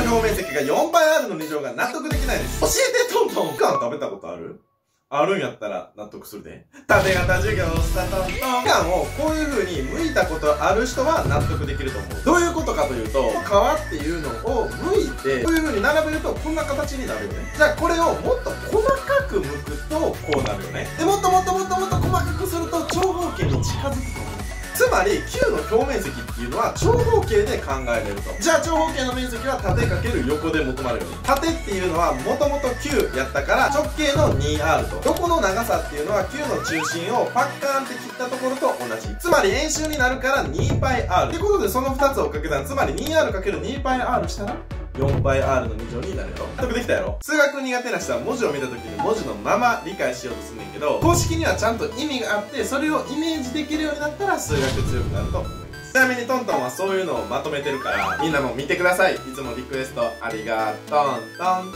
表面積が4倍あるの2乗が納得できないです。教えてトントン。みかん食べたことある？あるんやったら納得するで。縦型授業スタート。みかんをこういう風に剥いたことある人は納得できると思う。どういうことかというと、皮っていうのを剥いて、こういう風に並べるとこんな形になるよね。じゃあこれをもっと細かく剥くとこうなるよね。で、もっと細かくすると長方形に近づくと思う。つまり球の表面積っていうのは長方形で考えれると。じゃあ長方形の面積は縦かける横で求まるよね。縦っていうのはもともと9やったから直径の 2R と、横の長さっていうのは球の中心をパッカーンって切ったところと同じ。つまり円周になるから 2πr ってことで、その2つをかけたらつまり 2R×2πr したら4πr の2乗になるよ。納得できたやろ？数学苦手な人は文字を見た時に文字のまま理解しようとするんだけど、公式にはちゃんと意味があって、それをイメージできるようになったら数学強くなると思います。ちなみにトントンはそういうのをまとめてるから、みんなも見てください。いつもリクエストありがとん。